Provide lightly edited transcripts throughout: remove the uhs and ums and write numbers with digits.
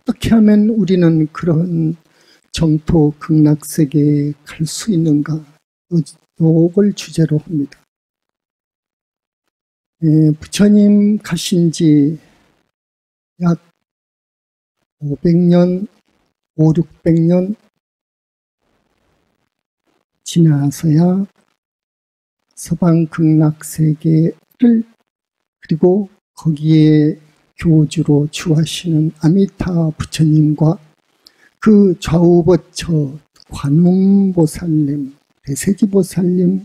어떻게 하면 우리는 그런 정토 극락세계에 갈 수 있는가? 요걸 주제로 합니다. 부처님 가신 지 약 500년, 600년 지나서야 서방 극락세계를 그리고 거기에 교주로 주하시는 아미타 부처님과 그 좌우버처 관음보살님, 대세지보살님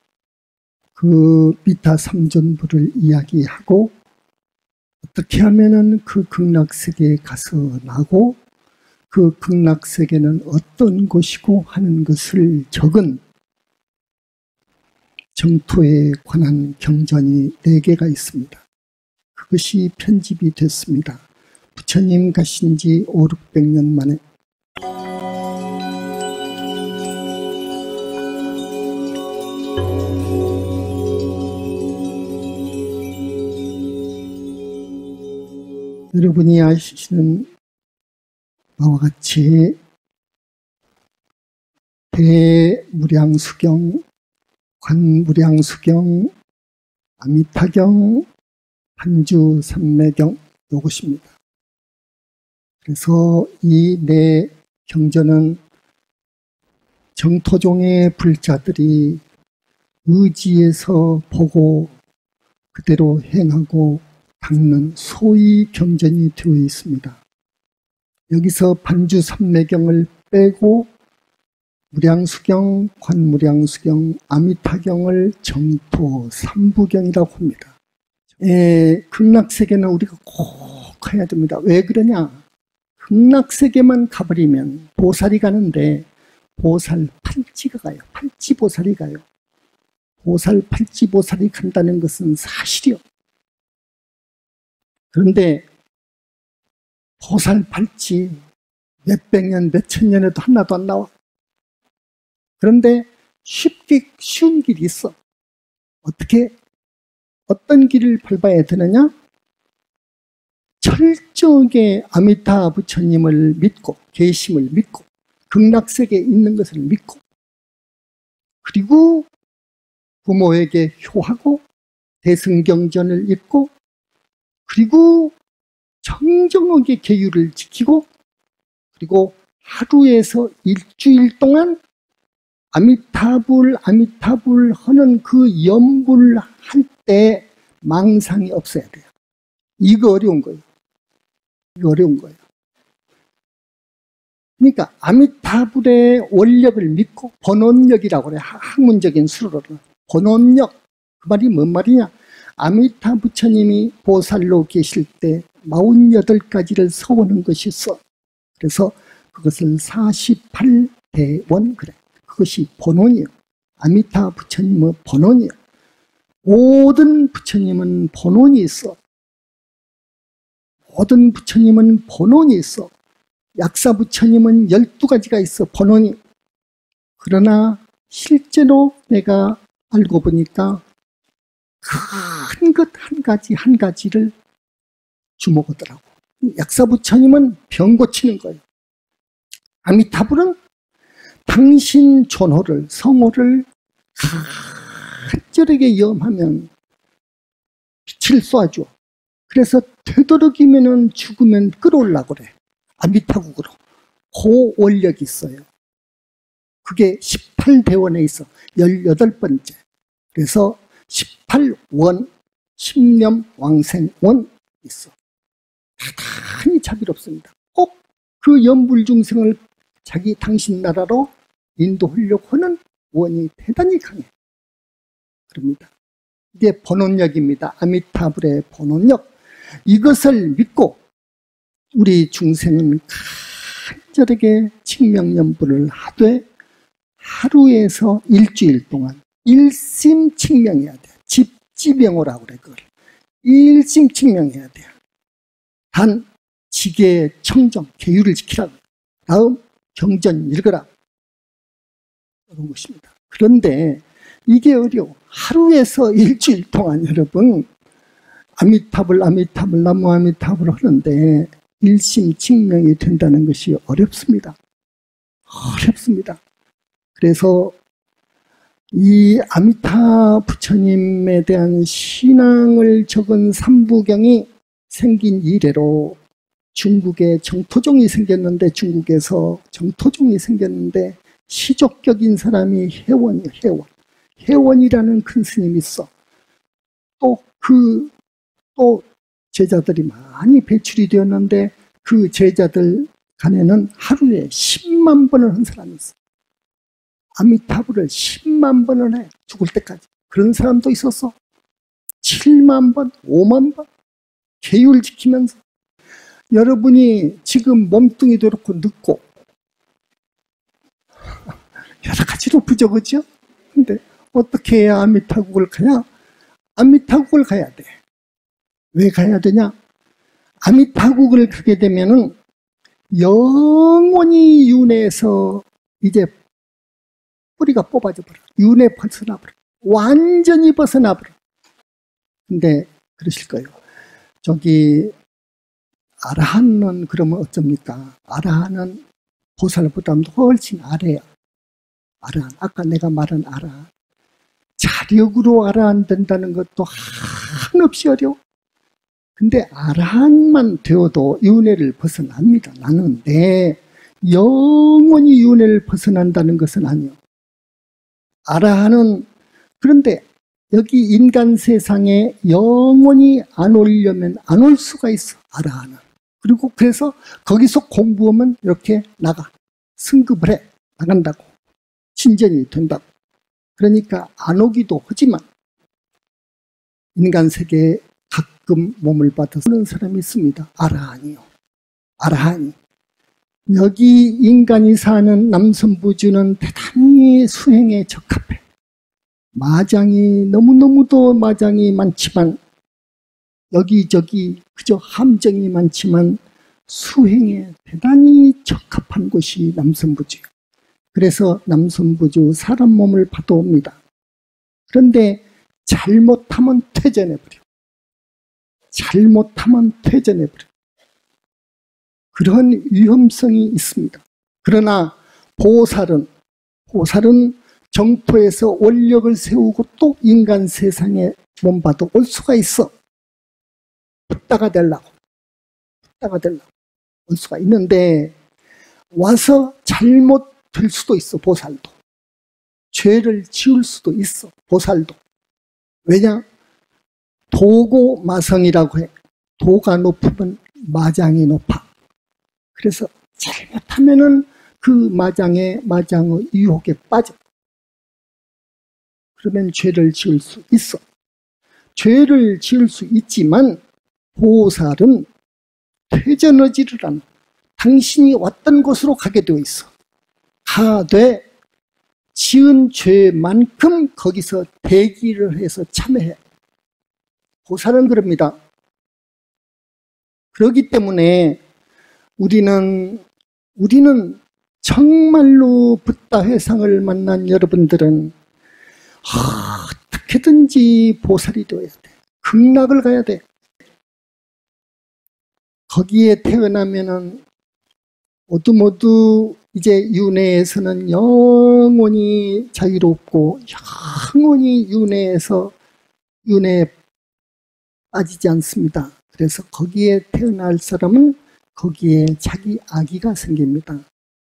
그 미타 삼존부를 이야기하고 어떻게 하면은 그 극락세계에 가서 나고 그 극락세계는 어떤 곳이고 하는 것을 적은 정토에 관한 경전이 4개가 있습니다. 그것이 편집이 됐습니다. 부처님 가신 지 500~600년 만에 여러분이 아시는 바와 같이 대무량수경, 관무량수경, 아미타경, 한주삼매경 요것입니다. 그래서 이 4 경전은 정토종의 불자들이 의지에서 보고 그대로 행하고 닦는 소위 경전이 되어 있습니다. 여기서 반주삼매경을 빼고 무량수경, 관무량수경, 아미타경을 정토 3부경이라고 합니다. 극락세계는 우리가 꼭 해야 됩니다. 왜 그러냐? 극락세계만 가버리면 보살이 가는데 보살 팔찌가 가요. 팔찌보살이 가요. 보살 팔찌보살이 간다는 것은 사실이요. 그런데 보살 팔찌 몇백 년, 몇천 년에도 하나도 안 나와. 그런데 쉬운 길이 있어. 어떤 길을 밟아야 되느냐? 철저하게 아미타 부처님을 믿고, 계심을 믿고, 극락세계에 있는 것을 믿고, 그리고 부모에게 효하고, 대승경전을 읽고, 그리고 정정하게 계율을 지키고, 그리고 하루에서 일주일 동안 아미타불 하는 그 염불 할 때 망상이 없어야 돼요. 이거 어려운 거예요. 이거 어려운 거예요. 그러니까 아미타불의 원력을 믿고 번원력이라고 그래요. 학문적인 수로는. 번원력. 그 말이 뭔 말이냐? 아미타 부처님이 보살로 계실 때 48가지를 서원한 것이 있어. 그래서 그것을 48대원 그래. 그것이 본원이요. 아미타 부처님의 본원이요. 모든 부처님은 본원이 있어. 모든 부처님은 본원이 있어. 약사 부처님은 12가지가 있어. 본원이. 그러나 실제로 내가 알고 보니까 큰 것 한 가지를 주목하더라고. 약사 부처님은 병 고치는 거예요. 아미타불은 당신 존호를, 성호를 간절하게 염하면 빛을 쏴줘. 그래서 되도록이면 죽으면 끌어올라고 그래. 아미타국으로. 그 원력이 있어요. 그게 18대원에 있어. 18번째. 그래서 18원, 십념, 왕생원 있어. 대단히 자비롭습니다. 꼭 그 염불중생을 당신 나라로 인도하려고 하는 원이 대단히 강해. 그럽니다. 이게 번원력입니다. 아미타불의 번원력. 이것을 믿고 우리 중생은 간절하게 칭명염불을 하되 하루에서 일주일 동안 일심칭명해야 돼요. 집지명호라고 그래. 그걸 일심칭명해야 돼요. 단 지계 청정, 계율을 지키라고. 다음 경전 읽어라. 그런 것입니다. 그런데 이게 어려워. 하루에서 일주일 동안 여러분 아미타불 나무 아미타불 하는데 일심직명이 된다는 것이 어렵습니다. 어렵습니다. 그래서 이 아미타 부처님에 대한 신앙을 적은 삼부경이 생긴 이래로 중국에 정토종이 생겼는데, 중국에서 정토종이 생겼는데 시족격인 사람이 해원이에요. 해원. 해원이라는 큰 스님이 있어. 또 제자들이 많이 배출이 되었는데 그 제자들 간에는 하루에 10만 번을 한 사람이 있어. 아미타불을 10만 번을 해. 죽을 때까지. 그런 사람도 있었어. 7만 번, 5만 번. 계율 지키면서. 여러분이 지금 몸뚱이도 그렇고 늙고 여러 가지로 부족하죠? 근데 어떻게 해야 아미타국을 가냐? 아미타국을 가야 돼. 왜 가야 되냐? 아미타국을 가게 되면은 영원히 윤회에서 이제 뿌리가 뽑아져 버려. 윤회 벗어나 버려. 완전히 벗어나 버려. 근데 그러실 거예요. 저기 아라한은 그러면 어쩝니까? 아라한은 보살보다 훨씬 아래야. 아라한. 아까 내가 말한 아라한. 자력으로 아라한 된다는 것도 한없이 어려워. 근데 아라한만 되어도 윤회를 벗어납니다. 나는데 영원히 윤회를 벗어난다는 것은 아니요. 아라한은 그런데 여기 인간 세상에 영원히 안 오려면 안 올 수가 있어. 아라한은. 그리고 그래서 거기서 공부하면 이렇게 나가. 승급을 해. 나간다고. 진전이 된다고. 그러니까 안 오기도 하지만 인간 세계에 가끔 몸을 받아서 오는 사람이 있습니다. 아라한이요. 아라한이. 여기 인간이 사는 남선부주는 대단히 수행에 적합해. 마장이 너무너무도 마장이 많지만 여기저기 그저 함정이 많지만 수행에 대단히 적합한 곳이 남선부주예요. 그래서 남선부주 사람 몸을 받아옵니다. 그런데 잘못하면 퇴전해버려. 잘못하면 퇴전해버려. 그런 위험성이 있습니다. 그러나 보살은 정토에서 원력을 세우고 또 인간 세상에 몸받아 올 수가 있어. 붓다가 되려고 올 수가 있는데 와서 잘못될 수도 있어. 보살도 죄를 지을 수도 있어. 보살도. 왜냐? 도고 마성이라고 해. 도가 높으면 마장이 높아. 그래서 잘못하면은 그 마장의 유혹에 빠져. 그러면 죄를 지을 수 있어. 죄를 지을 수 있지만 보살은 퇴전하지를 않아. 당신이 왔던 곳으로 가게 되어 있어. 가되 지은 죄만큼 거기서 대기를 해서 참여해. 보살은 그럽니다. 그렇기 때문에 우리는 정말로 붓다 회상을 만난 여러분들은 어떻게든지 보살이 되어야 돼. 극락을 가야 돼. 거기에 태어나면은 모두 이제 윤회에서는 영원히 자유롭고 영원히 윤회에 빠지지 않습니다. 그래서 거기에 태어날 사람은 거기에 자기 아기가 생깁니다.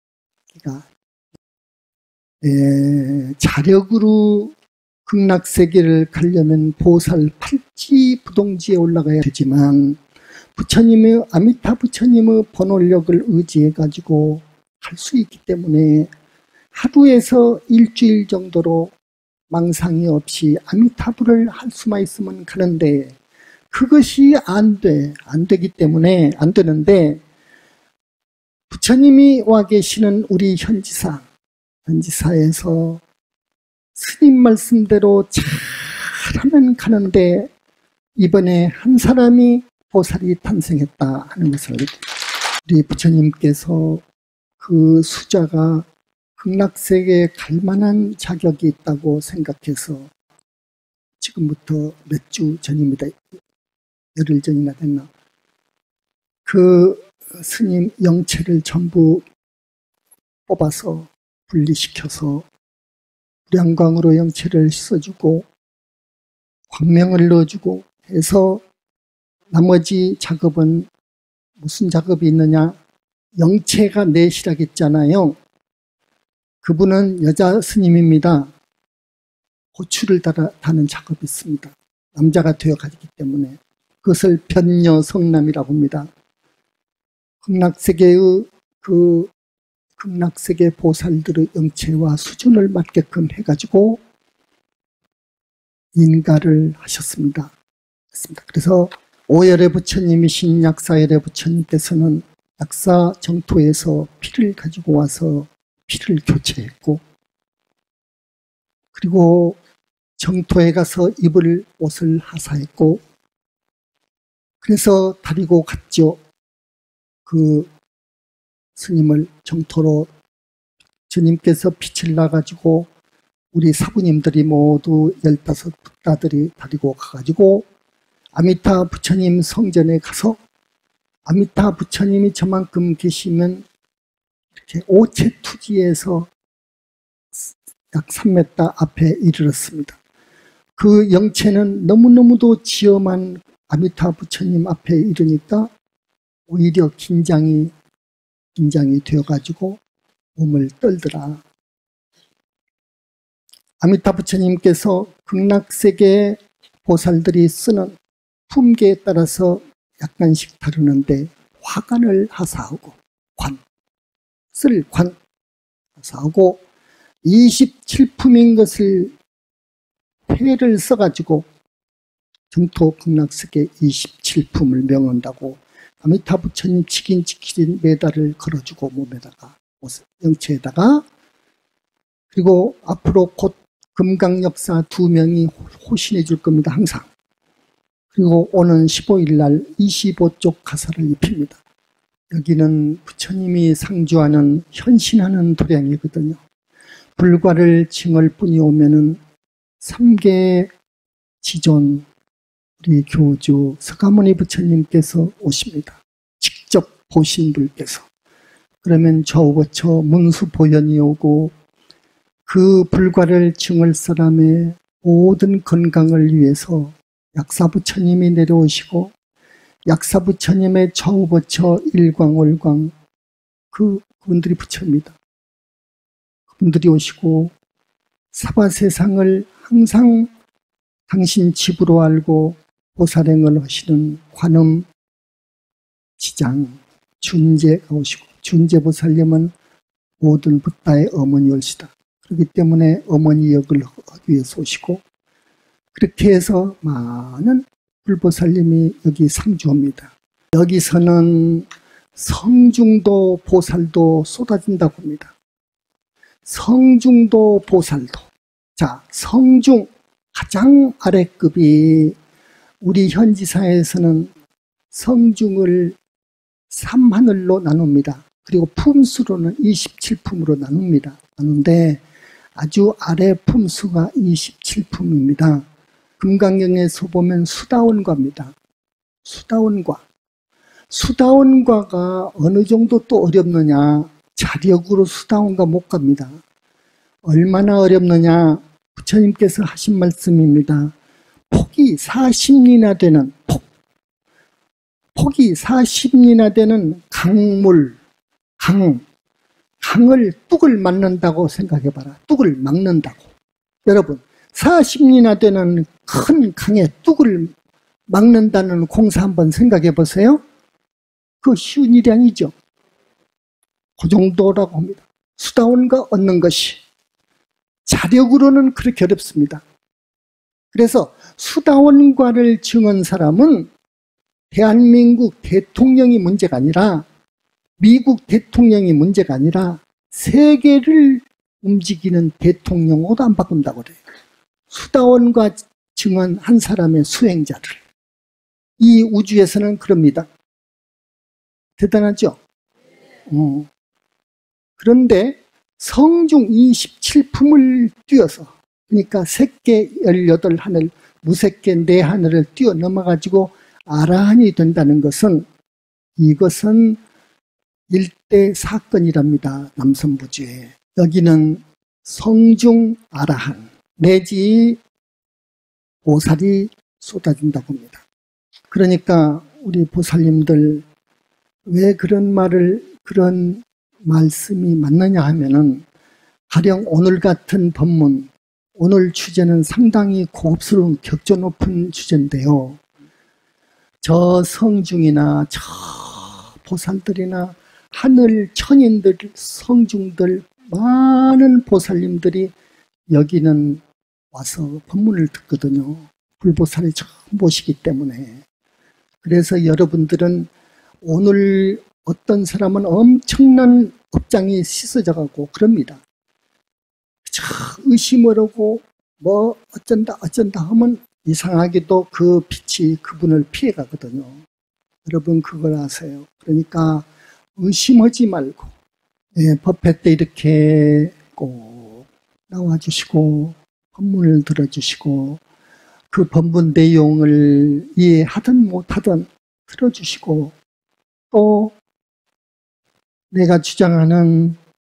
자력으로 극락세계를 가려면 보살 팔찌부동지에 올라가야 되지만 아미타 부처님의 번홀력을 의지해 가지고 할 수 있기 때문에 하루에서 일주일 정도로 망상이 없이 아미타불을 할 수만 있으면 가는데 그것이 안 되기 때문에 안 되는데 부처님이 와 계시는 우리 현지사에서 스님 말씀대로 잘하면 가는데 이번에 한 사람이 보살이 탄생했다 하는 것을 우리 부처님께서 그 수자가 극락세계에 갈 만한 자격이 있다고 생각해서 지금부터 몇 주 전입니다. 열흘 전이나 됐나. 그 스님 영체를 전부 뽑아서 분리시켜서 불양광으로 영체를 씻어주고 광명을 넣어주고 해서 나머지 작업은 무슨 작업이 있느냐? 영체가 내시라겠잖아요. 그분은 여자 스님입니다. 고추를 다는 작업이 있습니다. 남자가 되어가기 때문에 그것을 변녀성남이라고 합니다. 극락세계의 극락세계 보살들의 영체와 수준을 맞게끔 해가지고 인가를 하셨습니다. 그래서 오열의 부처님이신 약사열의 부처님께서는 약사 정토에서 피를 가지고 와서 피를 교체했고, 그리고 정토에 가서 입을 옷을 하사했고, 그래서 데리고 갔죠. 그 스님을 정토로 주님께서 빛을 나가지고 우리 사부님들이 모두 15부다들이 데리고 가가지고 아미타 부처님 성전에 가서, 아미타 부처님이 저만큼 계시면 이렇게 오체투지에서 약 3m 앞에 이르렀습니다. 그 영체는 너무너무도 지엄한 아미타 부처님 앞에 이르니까 오히려 긴장이 되어가지고 몸을 떨더라. 아미타 부처님께서 극락세계 보살들이 쓰는 품계에 따라서 약간씩 다루는데, 화관을 하사하고 쓸 관 하사하고 27품인 것을 회를 써가지고 정토 극락세계 27품을 명한다고 아미타 부처님 지킨 메달을 걸어주고 몸에다가 영체에다가, 그리고 앞으로 곧 금강역사 2명이 호신해 줄 겁니다. 항상. 그리고 오는 15일 날 25쪽 가사를 입힙니다. 여기는 부처님이 상주하는 현신하는 도량이거든요. 불과를 징할 뿐이 오면은 3계 지존 우리 교주 서가모니 부처님께서 오십니다. 직접 보신 분께서. 그러면 좌우거쳐 문수보현이 오고 그 불과를 징할 사람의 모든 건강을 위해서 약사부처님이 내려오시고, 약사부처님의 좌우거쳐 일광월광 그분들이 부처입니다. 그분들이 오시고 사바세상을 항상 당신 집으로 알고 보살행을 하시는 관음 지장 준제가 오시고, 준제보살님은 모든 붓다의 어머니올시다. 그렇기 때문에 어머니 역을 하기 위해서 오시고, 그렇게 해서 많은 불보살님이 여기 상주합니다. 여기서는 성중도 보살도 쏟아진다고 합니다. 성중도 보살도. 자, 성중 가장 아래급이 우리 현지사에서는 성중을 3하늘로 나눕니다. 그리고 품수로는 27품으로 나누는데 아주 아래 품수가 27품입니다. 금강경에서 보면 수다원과입니다. 수다원과가 어느 정도 또 어렵느냐, 자력으로 수다원과 못 갑니다. 얼마나 어렵느냐, 부처님께서 하신 말씀입니다. 폭이 40리나 되는 폭이 40리나 되는 강물, 강을 뚝을 막는다고 생각해봐라. 뚝을 막는다고. 여러분, 40리나 되는 큰 강에 뚝을 막는다는 공사 한번 생각해 보세요. 그거 쉬운 일이 아니죠. 그 정도라고 합니다. 수다원과 얻는 것이. 자력으로는 그렇게 어렵습니다. 그래서 수다원과를 증한 사람은 대한민국 대통령이 문제가 아니라, 미국 대통령이 문제가 아니라 세계를 움직이는 대통령으로도 안 바꾼다고 그래요. 수다원과 증한 한 사람의 수행자를. 이 우주에서는 그럽니다. 대단하죠? 그런데 성중 27품을 뛰어서, 그러니까 색계 18하늘, 무색계 4하늘을 뛰어넘어가지고 아라한이 된다는 것은, 이것은 일대 사건이랍니다. 남선부주에. 여기는 성중 아라한 내지 보살이 쏟아진다고 합니다. 그러니까 우리 보살님들 왜 그런 말씀이 맞느냐 하면은, 가령 오늘 같은 법문, 오늘 주제는 상당히 고급스러운 격조 높은 주제인데요. 저 성중이나 저 보살들이나 하늘 천인들, 성중들, 많은 보살님들이 여기는 와서 법문을 듣거든요. 불보살이 처음 보시기 때문에. 그래서 여러분들은 오늘 어떤 사람은 엄청난 업장이 씻어져 가고 그럽니다. 의심을 하고 뭐 어쩐다 하면 이상하게도 그 빛이 그분을 피해 가거든요. 여러분 그걸 아세요. 그러니까 의심하지 말고, 법회 때 이렇게 꼭 나와주시고 법문을 들어주시고 그 법문 내용을 이해하든 못하든 들어주시고, 또 내가 주장하는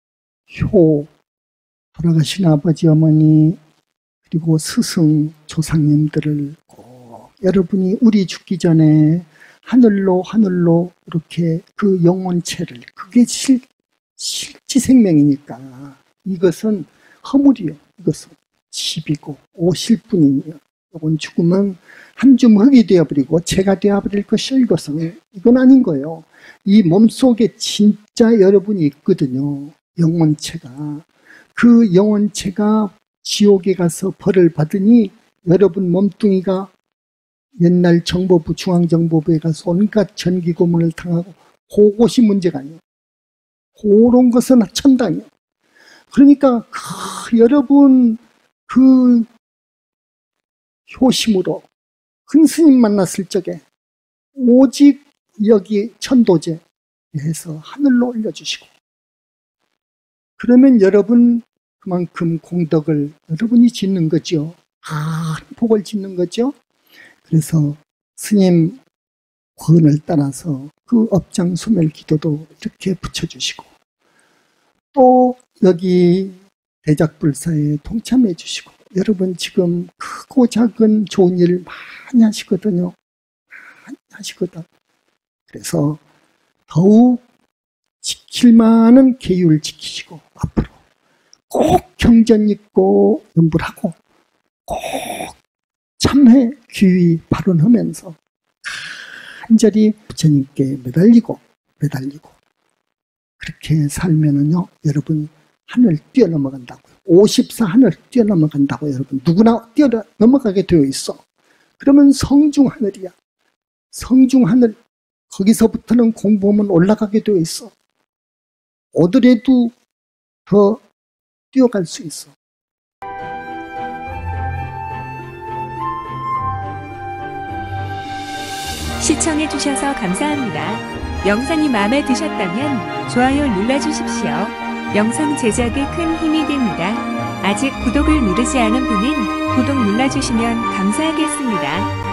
돌아가신 아버지 어머니 그리고 스승 조상님들을 꼭 여러분이 우리 죽기 전에 하늘로 이렇게 그 영혼체를, 그게 실지생명이니까 이것은 허물이요. 이것은 집이고 옷일 뿐이며, 이건 죽으면 한 줌 흙이 되어버리고 재가 되어버릴 것이요. 이건 아닌 거예요. 이 몸속에 진짜 여러분이 있거든요. 영혼체가. 그 영혼체가 지옥에 가서 벌을 받으니 여러분 몸뚱이가 옛날 정보부, 중앙정보부에 가서 온갖 전기고문을 당하고, 그것이 문제가 아니에요. 그런 것은 천당이에요. 그러니까 여러분 그 효심으로 큰 스님 만났을 적에 오직 여기 천도제 해서 하늘로 올려주시고, 그러면 여러분 그만큼 공덕을 여러분이 짓는 거죠. 복을 짓는 거죠. 그래서 스님 권을 따라서 그 업장 소멸 기도도 이렇게 붙여주시고, 또 여기 대작불사에 동참해 주시고, 여러분 지금 크고 작은 좋은 일 많이 하시거든요. 많이 하시거든. 그래서 더욱 지킬 만한 계율 지키시고, 앞으로 꼭 경전 읽고 연불하고 꼭 참회 귀의 발언하면서 간절히 부처님께 매달리고 그렇게 살면은요, 여러분 하늘 뛰어넘어간다고요. 54 하늘 뛰어넘어간다고. 여러분 누구나 뛰어넘어가게 되어 있어. 그러면 성중하늘이야. 성중하늘, 거기서부터는 공부하면 올라가게 되어 있어. 오더라도 더 뛰어갈 수 있어. 시청해주셔서 감사합니다. 영상이 마음에 드셨다면 좋아요 눌러주십시오. 영상 제작에 큰 힘이 됩니다. 아직 구독을 누르지 않은 분은 구독 눌러주시면 감사하겠습니다.